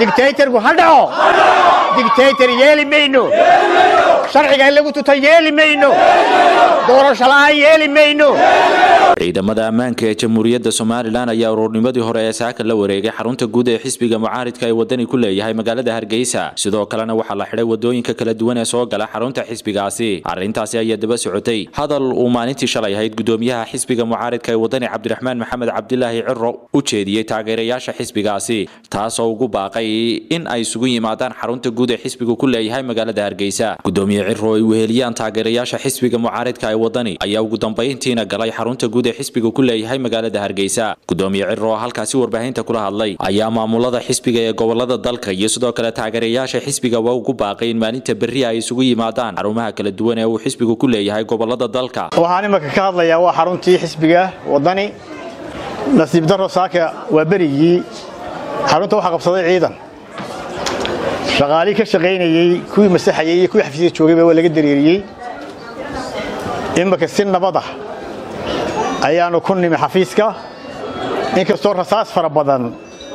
دكتاتور وهدعو دكتاتور يالي مينو شرعي قال لك تيالي مينو دور شلاي يالي مينو ciidamada ammaanka ee Jamhuuriyadda Soomaaliland ayaa ururnimadii hore ee saaka la wareegay xarunta guud ee xisbiga mucaaridka ee wadani ku leeyahay magaalada Hargeysa sidoo kalena waxa la xiray wadooyinka kala duwan ee soo gala xarunta xisbigaasi arintaasi ayaa daba socotay hadal uu maalintii shalay ahayd gudoomiyaha xisbiga mucaaridka ee wadani Cabdiraxmaan Maxamed Cabdilaahi Cirro u jeediyay taageerayaasha xisbigaasi taas oo ugu baaqay in ay isugu yimaadaan xarunta guud ee xisbigu ku leeyahay magaalada Hargeysa gudoomiyaha Cirro ay weheliyaan taageerayaasha xisbiga mucaaridka ee wadani ayaa ugu dambeyntiina galay xarunta guud xisbiga ku leeyahay magaalada Hargeysa gudoomiye Cirro halkaasi warbaahinta kula hadlay ayaa maamulada xisbiga ee gobolada dalka iyo sidoo kale taageerayaasha xisbiga waa ugu baaqay in maalinta berri ay isugu yimaadaan xarumaha kala duwan ee uu xisbigu ku leeyahay gobolada dalka waxaan imika ka hadlayaa waa xaruntii xisbiga wadani nasiib darro saaka waa berigii xarunta waxa qabsaday ciidan shaqaali ka shaqeynayay kuwii masaxayay iyo kuwii xafiiska joogay waa laga dareeriyay imika si nabad ah ayaanu ku nimi xafiiska inkastoo rasaas fara badan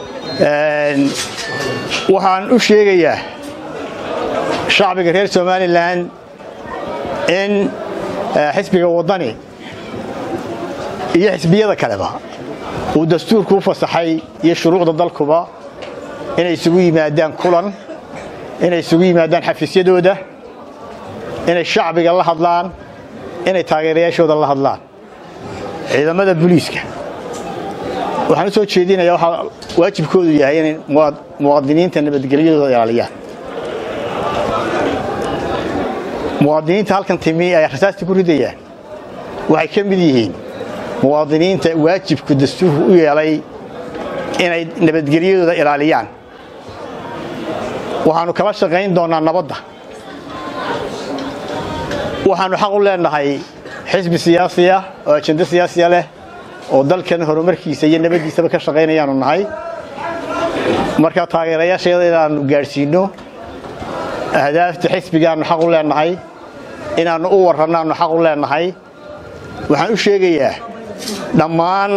waxaan u sheegayaa shacbiga reer Soomaaliland in xisbiga wadani iyo xisbiyada kaleba uu dastuurku u fasaxay iyo shuruucda dalkuba inay isugu yimaadaan kulan inay isugu yimaadaan xafiisyadooda inay shacbiga la hadlaan inay taageerayaashooda la hadlaan ciidamada booliiska waxaan soo jeedinayaa waxa waajibkoodu yahay in muwaadiniinta nabadgelyadooda ilaaliyaan muwaadiniinta halkan timi ay rasaasta ku ridayaan waxay ka mid yihiin muwaadiniinta waajibku dastuurku u yeelay inay nabadgelyadooda ilaaliyaan waxaanu kala shaqayn doonaa nabadda waxaanu xaq u leenahay xisbi siyaasi ah oo ajenda siyaasi leh oo dalkan horumarkiisa iyo nabadiisa ka shaqeynayaan nahay marka taageerayaasheeda inaan gaarsiino ahdaafta xisbigaanu xaq u leenahay inaanu u warranaano xaq u leenahay waxaan u sheegayaa dhammaan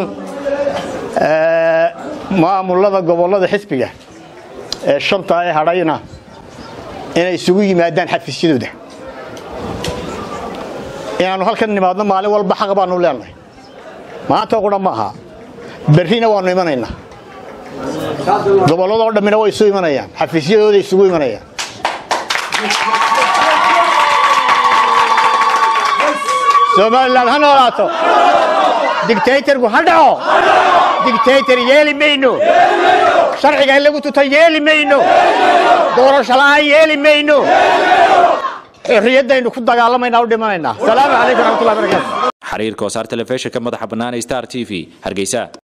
maamulada gobolada xisbiga ee shanta ay hadhayna inay isugu yimaadaan xafiisyadooda inaanu halkan nimaadno maalin walba xaq baanu leenahay maanta qura ma aha berrina waanu imanaynaa gobolada oo dhamina way soo imanayaan xafiisyadooda isugu imanayaan Soomaaliland ha noolaato dictatorku ha dhaco dictator yeeli mayno sharciga lagu tutay yeeli mayno doorasho la'aan yeeli mayno xorriyadaynu ku dagaalamayna u dhimanayna salaamu calaykum warahmatullahi wabarakatuh xiriirka wasaarta telefishinka madaxa bannaan ee Star TV Hargeysa